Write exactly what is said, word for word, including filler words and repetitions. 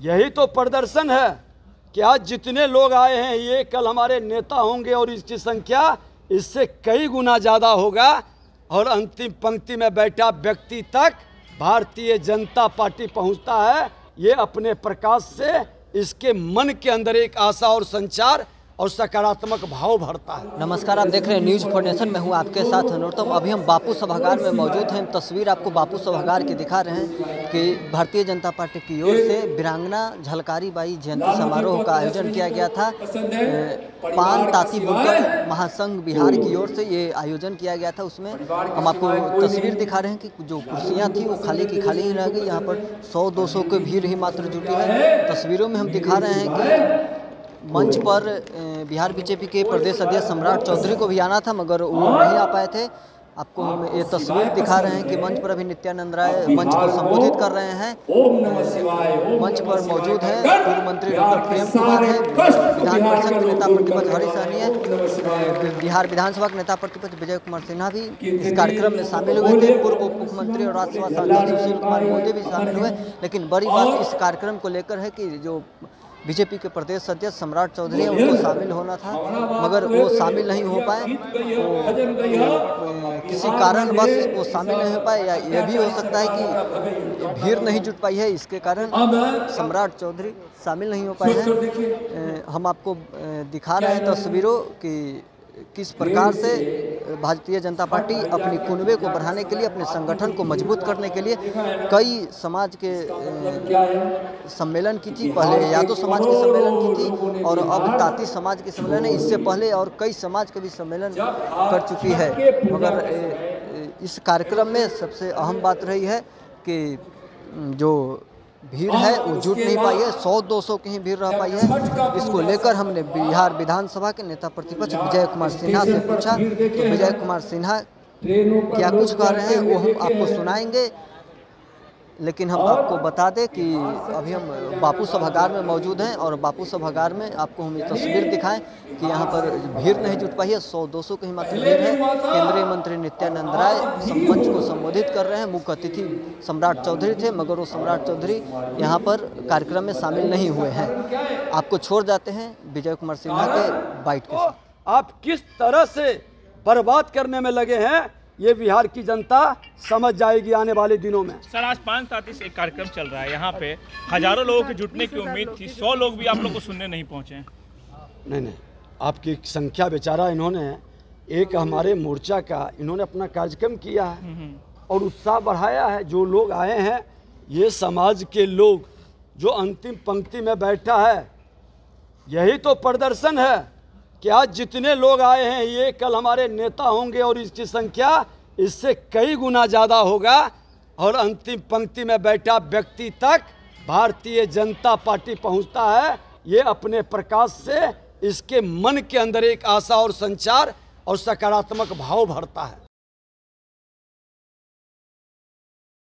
यही तो प्रदर्शन है कि आज जितने लोग आए हैं ये कल हमारे नेता होंगे और इसकी संख्या इससे कई गुना ज़्यादा होगा। और अंतिम पंक्ति में बैठा व्यक्ति तक भारतीय जनता पार्टी पहुंचता है। ये अपने प्रकाश से इसके मन के अंदर एक आशा और संचार और सकारात्मक भाव भरता है। नमस्कार, आप देख रहे हैं न्यूज फॉर नेशन। मैं हूं आपके साथ नरोत्तम। अभी हम बापू सभागार में मौजूद हैं। तस्वीर आपको बापू सभागार की दिखा रहे हैं कि भारतीय जनता पार्टी की ओर से वीरांगना झलकारी बाई जयंती समारोह का आयोजन किया गया था। पान ताती बुनकर महासंघ बिहार की ओर से ये आयोजन किया गया था। उसमें हम आपको तस्वीर दिखा रहे हैं कि जो कुर्सियाँ थी वो खाली की खाली ही रह गई। यहाँ पर सौ दो सौ की भीड़ ही मात्र जुटी है। तस्वीरों में हम दिखा रहे हैं कि मंच पर बिहार बीजेपी के प्रदेश अध्यक्ष सम्राट चौधरी को भी आना था, मगर वो नहीं आ पाए थे। आपको हम ये तस्वीर दिखा रहे हैं कि मंच पर अभी नित्यानंद राय मंच को संबोधित कर रहे हैं। मंच पर मौजूद है पूर्व मंत्री डॉक्टर प्रेम कुमार है, विधान परिषद के नेता प्रतिपक्ष हरीश सहनी है, बिहार विधानसभा के नेता प्रतिपक्ष विजय कुमार सिन्हा भी इस कार्यक्रम में शामिल हुए थे। पूर्व उप मुख्यमंत्री और राज्यसभा सांसद सुशील कुमार मोदी भी शामिल हुए। लेकिन बड़ी बात इस कार्यक्रम को लेकर है कि जो बीजेपी के प्रदेश अध्यक्ष सम्राट चौधरी है उनको शामिल होना था, मगर वो शामिल नहीं हो पाए। तो किसी कारण बस वो शामिल नहीं हो पाए, या ये भी हो सकता है कि भीड़ नहीं जुट पाई है, इसके कारण सम्राट चौधरी शामिल नहीं हो पाए हैं। हम आपको दिखा रहे हैं तस्वीरों कि किस प्रकार से भारतीय जनता पार्टी अपनी कुनबे को बढ़ाने के लिए, अपने संगठन को मजबूत करने के लिए कई समाज के सम्मेलन की थी। पहले यादव समाज के सम्मेलन की थी और अब ताती समाज के सम्मेलन है। इससे पहले और कई समाज के भी सम्मेलन कर चुकी है, मगर इस कार्यक्रम में सबसे अहम बात रही है कि जो भीड़ है वो जुट नहीं पाई है। सौ दो सौ की ही भीड़ रह पाई है। इसको लेकर हमने बिहार विधानसभा के नेता प्रतिपक्ष विजय कुमार सिन्हा से पूछा, तो विजय कुमार सिन्हा क्या कुछ कह रहे हैं वो हम आपको सुनाएंगे। लेकिन हम आपको बता दें कि अभी हम बापू सभागार में मौजूद हैं और बापू सभागार में आपको हम ये तस्वीर दिखाएं कि यहाँ पर भीड़ नहीं जुट पाई है। सौ दो सौ की मात्र भीड़ है। केंद्रीय मंत्री नित्यानंद राय मंच को संबोधित कर रहे हैं। मुख्य अतिथि सम्राट चौधरी थे, मगर वो सम्राट चौधरी यहाँ पर कार्यक्रम में शामिल नहीं हुए हैं। आपको छोड़ जाते हैं विजय कुमार सिन्हा के बाइट के साथ। आप किस तरह से बर्बाद करने में लगे हैं ये बिहार की जनता समझ जाएगी आने वाले दिनों में। सर, आज पाँच ताती से एक कार्यक्रम चल रहा है, यहाँ पे हजारों लोगों के जुटने की उम्मीद थी, सौ लोग भी आप लोग को सुनने नहीं पहुँचे। नहीं नहीं, आपकी संख्या बेचारा इन्होंने एक हमारे मोर्चा का इन्होंने अपना कार्यक्रम किया है और उत्साह बढ़ाया है। जो लोग आए हैं ये समाज के लोग जो अंतिम पंक्ति में बैठा है, यही तो प्रदर्शन है कि आज जितने लोग आए हैं ये कल हमारे नेता होंगे और इसकी संख्या इससे कई गुना ज़्यादा होगा। और अंतिम पंक्ति में बैठा व्यक्ति तक भारतीय जनता पार्टी पहुंचता है। ये अपने प्रकाश से इसके मन के अंदर एक आशा और संचार और सकारात्मक भाव भरता है।